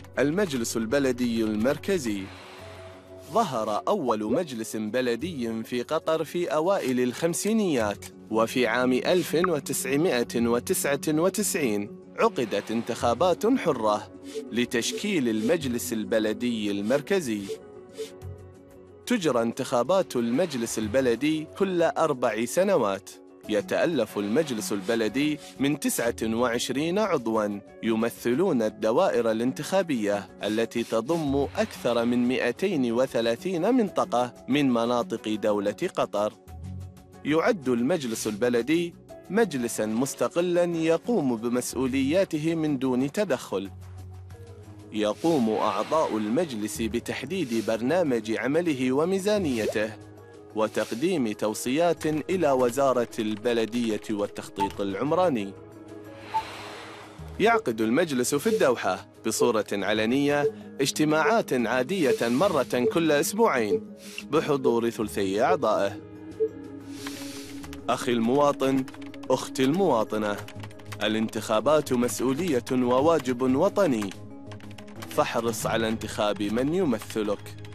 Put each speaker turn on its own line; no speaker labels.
المجلس البلدي المركزي. ظهر أول مجلس بلدي في قطر في أوائل الخمسينيات، وفي عام 1999 عقدت انتخابات حرة لتشكيل المجلس البلدي المركزي. تجرى انتخابات المجلس البلدي كل 4 سنوات. يتألف المجلس البلدي من 29 عضواً يمثلون الدوائر الانتخابية التي تضم أكثر من 230 منطقة من مناطق دولة قطر. يعد المجلس البلدي مجلساً مستقلاً يقوم بمسؤولياته من دون تدخل. يقوم أعضاء المجلس بتحديد برنامج عمله وميزانيته، وتقديم توصيات إلى وزارة البلدية والتخطيط العمراني. يعقد المجلس في الدوحة بصورة علنية اجتماعات عادية مرة كل أسبوعين بحضور ثلثي أعضائه. أخي المواطن، أختي المواطنة، الانتخابات مسؤولية وواجب وطني، فاحرص على انتخاب من يمثلك.